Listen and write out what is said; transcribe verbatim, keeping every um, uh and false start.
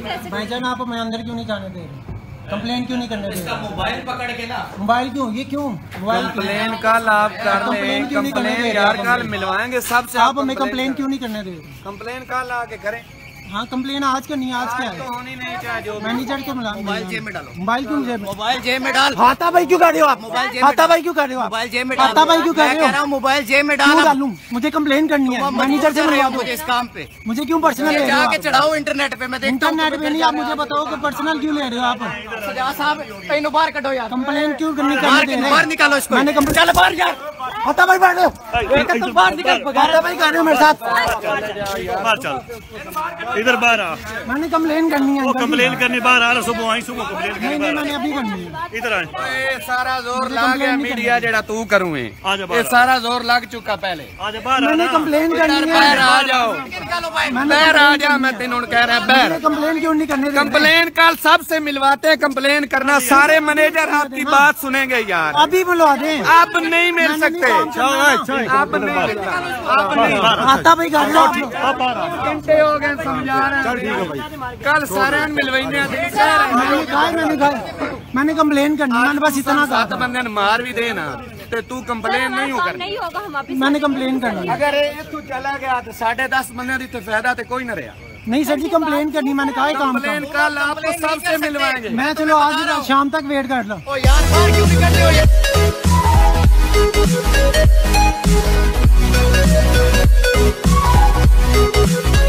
भाईजान आप हमें अंदर क्यों नहीं जाने दे रहे? कंप्लेन क्यों नहीं करने दे रहे? मोबाइल पकड़ के ना, मोबाइल क्यों? ये क्यों मोबाइल? कंप्लेन कल आप कर लें, कंप्लेन यार कल मिलवाएंगे सबसे। आप हमें कंप्लेन क्यों नहीं करने दे रहे? कंप्लेन कल आके करें। हाँ कंप्लेन आज करनी है। आज क्या है? तो होनी नहीं चाहिए जो मैनेजर के मिला। मोबाइल जेब में डालो। मोबाइल क्यों जेब में? मोबाइल जेब में डाल। हाथा भाई क्यों कर रहे हो आप? मोबाइल जेब में हाथा भाई क्यों कर रहे हो आप? मोबाइल जेब में डाल। हाथा भाई क्यों कर रहे हो? मैं कह रहा हूँ मोबाइल जेब में डाल। क्यों डालूं? मुझे कंप्लेन करनी है। मैनेजर से मिलवा दो मुझे इस काम पे। मुझे क्यों पर्सनल ले रहे हो? जाके चढ़ाओ इंटरनेट पे, मैं देखता हूँ। इंटरनेट पे नहीं, आप मुझे बताओ कि पर्सनल क्यों ले रहे हो आप? सजा साहब कहीं बाहर कटो यार। कंप्लेन क्यों करनी करने दे रहे? बाहर निकालो इसको। मैंने कंप्लेन। चल बाहर यार। हाथा भाई बैठ जाओ। बाहर निकल। हाथा भाई कर रहे हो मेरे साथ? बाहर चल, इधर बाहर आ। मैंने कंप्लेन करनी है। वो कंप्लेन करनी बाहर आ रहा, सुबह आई सुबह कंप्लेन नहीं करनी नहीं, बाहर मैंने अभी करनी है। इधर आ। ये सारा जोर ला गया मीडिया जेड़ा तू करूँ है। आजा बाहर। ये सारा जोर लग चुका पहले। आज बाहर मैंने आना। कंप्लेन करनी है। बाहर आ जाओ, बाहर आ जा। मैं तेनों कह रहा बाहर। कंप्लेन क्यों नहीं करने दे रहे? कंप्लेन कल सबसे मिलवाते हैं। कंप्लेन करना सारे मैनेजर आपकी बात सुनेंगे यार। अभी बुलवा दें। आप नहीं मिल सकते। आप नहीं आप नहीं। हाथा भाई कर रहे हो आप? घंटे हो गए समझा रहे हैं। कल सारे मिलवाई मैंने कहा मैंने कहा मैंने कंप्लेन करनी। मैंने बस इतना कहा सात बंदे मार भी देना ते तू कंप्लेन नहीं हो करनी। नहीं होगा, हम अभी मैंने कंप्लेन करनी। अगर ये तू चला गया तो साढ़े दस बंदे दी फायदा तो कोई न रहा। नहीं सर जी कंप्लेन करनी। मैंने कहा काम कंप्लेन कल आपको सबसे मिलवाएंगे। मैं चलो आज शाम तक वेट कर लो। ओ यार बाहर क्यों निकल रहे हो ये?